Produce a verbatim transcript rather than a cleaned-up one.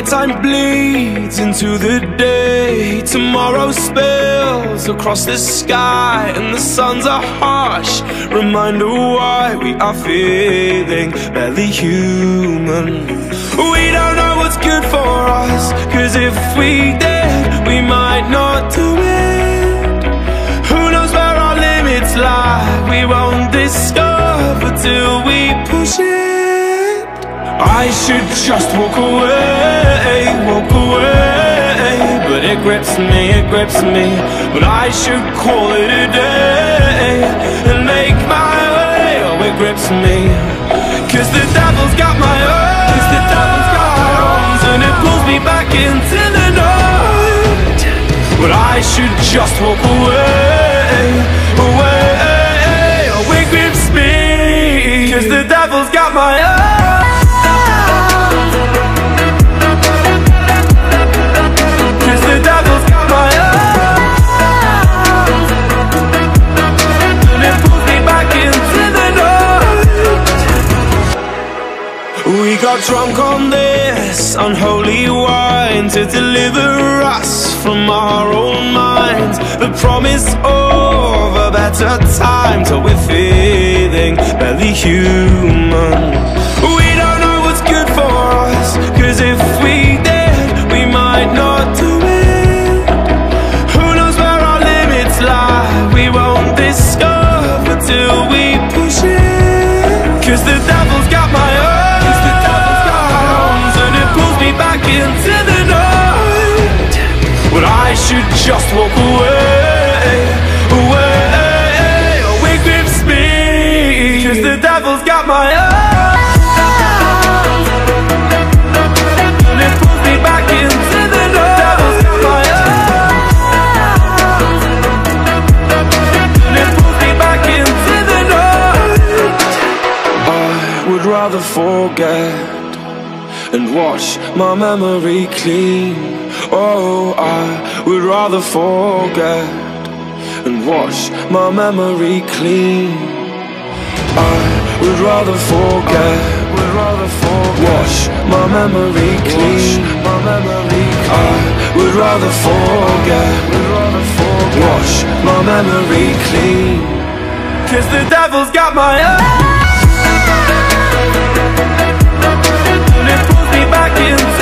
Nighttime bleeds into the day. Tomorrow spills across the sky, and the suns are harsh. Reminder why we are feeling barely human. We don't know what's good for us, cause if we did, we might not do it. Who knows where our limits lie? We won't discover till we push it. I should just walk away, walk away, but it grips me, it grips me. But I should call it a day and make my way. Oh, it grips me, cause the devil's got my arms, cause the devil's got my arms, and it pulls me back into the night. But I should just walk away, away. Oh, it grips me, cause the devil's got my arms. The devil's got my arms, and it pulls me back into the night. We got drunk on this unholy wine to deliver us from our own minds. The promise of a better time till we're feeling barely human. We don't know what's good for us, cause if we did, we might not do it. We won't discover till we push it. Cause the devil's got my arms, cause the devil's got my arms, and it pulls me back into the night. But I should just walk away, away. Oh, it grips me, cause the devil's got my arms, and it pulls me back into the night. Devil's got my arms, would rather forget and wash my memory clean. Oh, I would rather forget and wash my memory clean. I would rather forget, would rather forget, wash my memory clean. My memory clean. I would rather forget, would rather forget, wash my memory clean. Cause the devil's got my arms, and it pulls me back in.